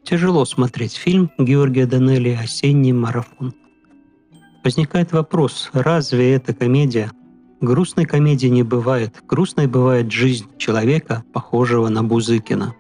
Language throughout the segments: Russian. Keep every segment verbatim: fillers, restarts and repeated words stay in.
Тяжело смотреть фильм Георгия Данелли «Осенний марафон». Возникает вопрос, разве это комедия? Грустной комедии не бывает. Грустной бывает жизнь человека, похожего на Бузыкина.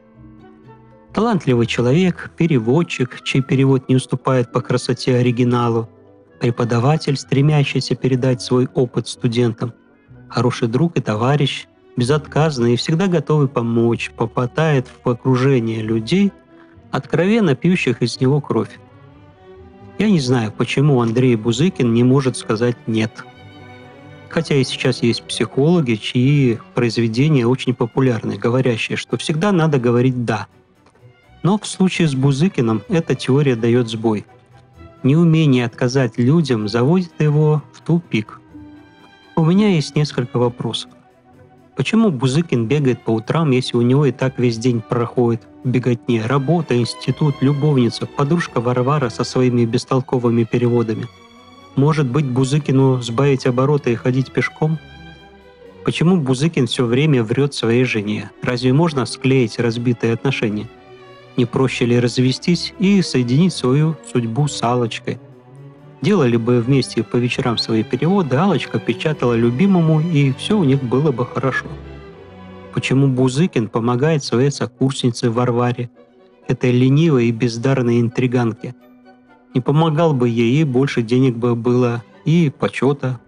Талантливый человек, переводчик, чей перевод не уступает по красоте оригиналу, преподаватель, стремящийся передать свой опыт студентам, хороший друг и товарищ, безотказный и всегда готовый помочь, попадает в окружение людей, откровенно пьющих из него кровь. Я не знаю, почему Андрей Бузыкин не может сказать «нет». Хотя и сейчас есть психологи, чьи произведения очень популярны, говорящие, что всегда надо говорить «да». Но в случае с Бузыкиным эта теория дает сбой. Неумение отказать людям заводит его в тупик. У меня есть несколько вопросов. Почему Бузыкин бегает по утрам, если у него и так весь день проходит в беготне? Работа, институт, любовница, подружка Варвара со своими бестолковыми переводами. Может быть, Бузыкину сбавить обороты и ходить пешком? Почему Бузыкин все время врет своей жене? Разве можно склеить разбитые отношения? Не проще ли развестись и соединить свою судьбу с Аллочкой? Делали бы вместе по вечерам свои переводы, Аллочка печатала любимому, и все у них было бы хорошо. Почему Бузыкин помогает своей сокурснице Варваре, этой ленивой и бездарной интриганке? Не помогал бы ей, и больше денег бы было, и почета.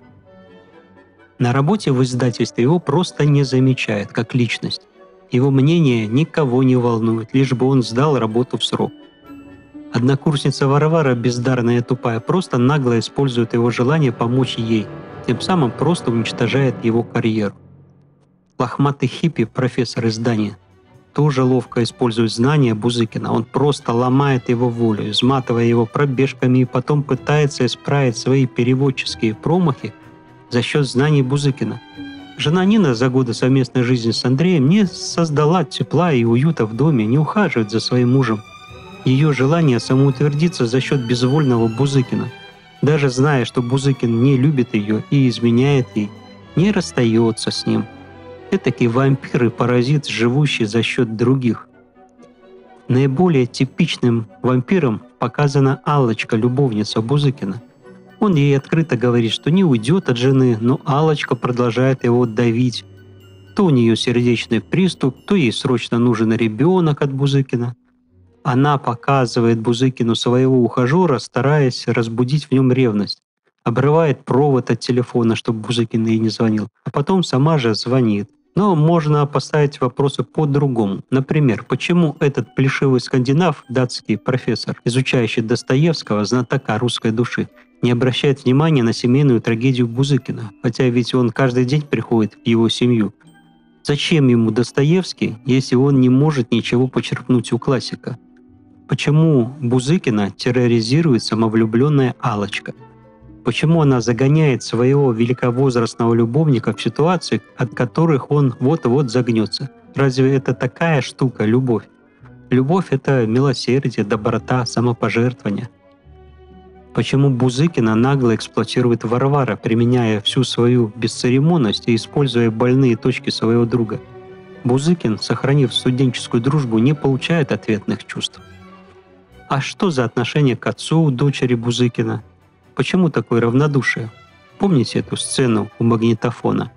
На работе в издательстве его просто не замечают как личность. Его мнение никого не волнует, лишь бы он сдал работу в срок. Однокурсница Варвара, бездарная и тупая, просто нагло использует его желание помочь ей, тем самым просто уничтожает его карьеру. Лохматый хиппи, профессор издания, тоже ловко использует знания Бузыкина. Он просто ломает его волю, изматывая его пробежками, и потом пытается исправить свои переводческие промахи за счет знаний Бузыкина. Жена Нина за годы совместной жизни с Андреем не создала тепла и уюта в доме, не ухаживает за своим мужем. Ее желание самоутвердиться за счет безвольного Бузыкина, даже зная, что Бузыкин не любит ее и изменяет ей, не расстается с ним. Этакий вампир и паразит, живущий за счет других. Наиболее типичным вампиром показана Аллочка, любовница Бузыкина. Он ей открыто говорит, что не уйдет от жены, но Аллочка продолжает его давить. То у нее сердечный приступ, то ей срочно нужен ребенок от Бузыкина. Она показывает Бузыкину своего ухажера, стараясь разбудить в нем ревность. Обрывает провод от телефона, чтобы Бузыкин ей не звонил, а потом сама же звонит. Но можно поставить вопросы по-другому. Например, почему этот плешивый скандинав, датский профессор, изучающий Достоевского, знатока русской души, не обращает внимания на семейную трагедию Бузыкина, хотя ведь он каждый день приходит в его семью. Зачем ему Достоевский, если он не может ничего почерпнуть у классика? Почему Бузыкина терроризирует самовлюбленная Аллочка? Почему она загоняет своего великовозрастного любовника в ситуации, от которых он вот-вот загнется? Разве это такая штука, любовь? Любовь — это милосердие, доброта, самопожертвование. Почему Бузыкина нагло эксплуатирует Варвара, применяя всю свою бесцеремонность и используя больные точки своего друга? Бузыкин, сохранив студенческую дружбу, не получает ответных чувств. А что за отношение к отцу у дочери Бузыкина? Почему такое равнодушие? Помните эту сцену у магнитофона?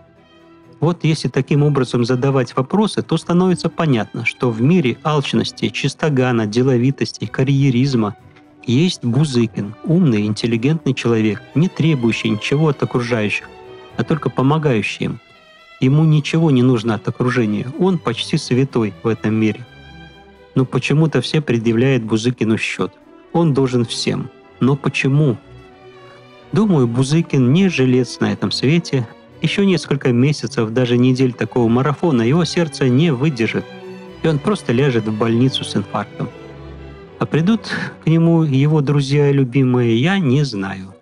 Вот если таким образом задавать вопросы, то становится понятно, что в мире алчности, чистогана, деловитости, карьеризма есть Бузыкин, умный, интеллигентный человек, не требующий ничего от окружающих, а только помогающий им. Ему ничего не нужно от окружения, он почти святой в этом мире. Но почему-то все предъявляют Бузыкину счет. Он должен всем. Но почему? Думаю, Бузыкин не жилец на этом свете. Еще несколько месяцев, даже недель такого марафона его сердце не выдержит, и он просто ляжет в больницу с инфарктом. А придут к нему его друзья и любимые, я не знаю.